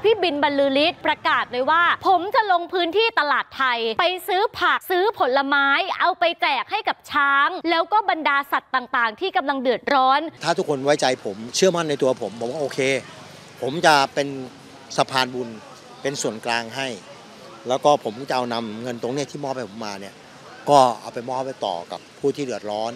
พี่บินบรรลือฤทธิ์ประกาศเลยว่าผมจะลงพื้นที่ตลาดไทยไปซื้อผักซื้อผลไม้เอาไปแจกให้กับช้างแล้วก็บรรดาสัตว์ต่างๆที่กำลังเดือดร้อนถ้าทุกคนไว้ใจผมเชื่อมั่นในตัวผมว่าโอเคผมจะเป็นสะพานบุญเป็นส่วนกลางให้แล้วก็ผมจะเอานำเงินตรงนี้ที่มอบให้ผมมาเนี่ยก็เอาไปมอบไปต่อกับผู้ที่เดือดร้อน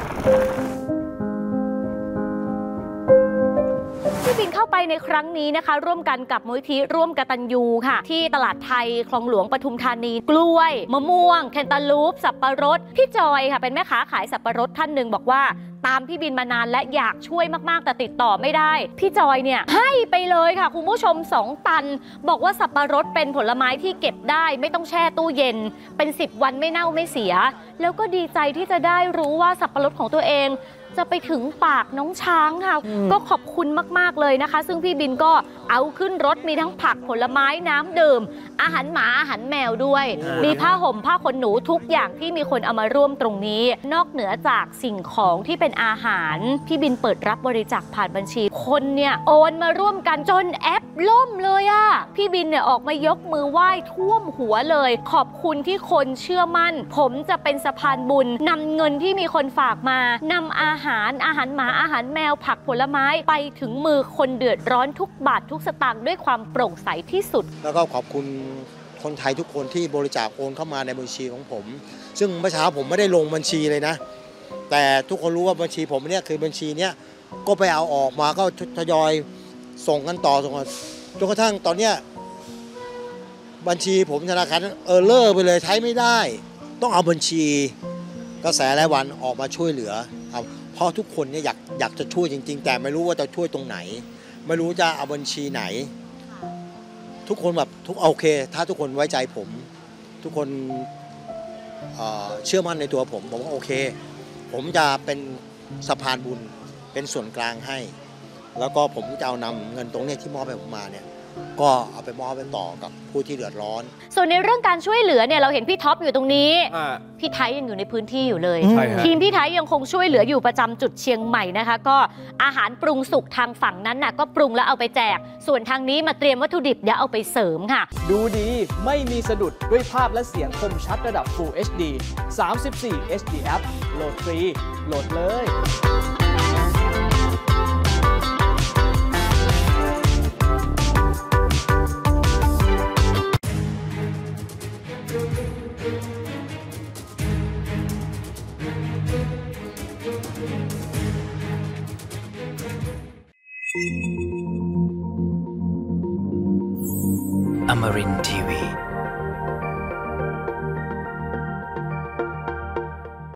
ที่บินเข้าไปในครั้งนี้นะคะร่วมกันกับมูลนิธิร่วมกตัญญูค่ะที่ตลาดไทยคลองหลวงปทุมธานีกล้วยมะม่วงแคนตาลูปสับปะรดพี่จอยค่ะเป็นแม่ค้าขายสับปะรดท่านหนึ่งบอกว่าตามพี่บินมานานและอยากช่วยมากๆแต่ติดต่อไม่ได้พี่จอยเนี่ยให้ไปเลยค่ะคุณผู้ชม2 ตันบอกว่าสับปะรดเป็นผลไม้ที่เก็บได้ไม่ต้องแช่ตู้เย็นเป็น10 วันไม่เน่าไม่เสียแล้วก็ดีใจที่จะได้รู้ว่าสับปะรดของตัวเองจะไปถึงปากน้องช้างค่ะก็ขอบคุณมากๆเลยนะคะซึ่งพี่บินก็เอาขึ้นรถมีทั้งผักผลไม้น้ำดื่มอาหารหมาอาหารแมวด้วยมีผ้าห่มผ้าขนหนูทุกอย่างที่มีคนเอามาร่วมตรงนี้นอกเหนือจากสิ่งของที่เป็นอาหารพี่บินเปิดรับบริจาคผ่านบัญชีคนเนี่ยโอนมาร่วมกันจนแอปล่มเลยอะพี่บินเนี่ยออกมายกมือไหว้ท่วมหัวเลยขอบคุณที่คนเชื่อมั่นผมจะเป็นสะพานบุญนำเงินที่มีคนฝากมานำอาหารหมาอาหารแมวผักผลไม้ไปถึงมือคนเดือดร้อนทุกบาททุกสตางค์ด้วยความโปร่งใสที่สุดแล้วก็ขอบคุณคนไทยทุกคนที่บริจาคโอนเข้ามาในบัญชีของผมซึ่งเมื่อเช้าผมไม่ได้ลงบัญชีเลยนะแต่ทุกคนรู้ว่าบัญชีผมเนี่ยคือบัญชีเนี้ยก็ไปเอาออกมาก็ทยอยส่งกันต่อส่งกันจนกระทั่งตอนเนี้ยบัญชีผมธนาคารเลอร์ไปเลยใช้ไม่ได้ต้องเอาบัญชีกระแสรายวันออกมาช่วยเหลือเพราะทุกคนเนี่ยอยากจะช่วยจริงๆแต่ไม่รู้ว่าจะช่วยตรงไหนไม่รู้จะเอาบัญชีไหนทุกคนแบบโอเคถ้าทุกคนไว้ใจผมทุกคนเชื่อมั่นในตัวผมว่าโอเคผมจะเป็นสะพานบุญเป็นส่วนกลางให้แล้วก็ผมจะเอานำเงินตรงนี้ที่มอบให้ผมมาเนี่ยก็เอาไปมอบไปต่อกับผู้ที่เดือดร้อนส่วนในเรื่องการช่วยเหลือเนี่ยเราเห็นพี่ท็อปอยู่ตรงนี้พี่ไทยยังอยู่ในพื้นที่อยู่เลยทีมพี่ไทยยังคงช่วยเหลืออยู่ประจำจุดเชียงใหม่นะคะก็อาหารปรุงสุกทางฝั่งนั้นน่ะก็ปรุงแล้วเอาไปแจกส่วนทางนี้มาเตรียมวัตถุดิบเดี๋ยวเอาไปเสริมค่ะดูดีไม่มีสะดุดด้วยภาพและเสียงคมชัดระดับ Full HD 34 HD App โหลดฟรีโหลดเลย Amarin Tiwi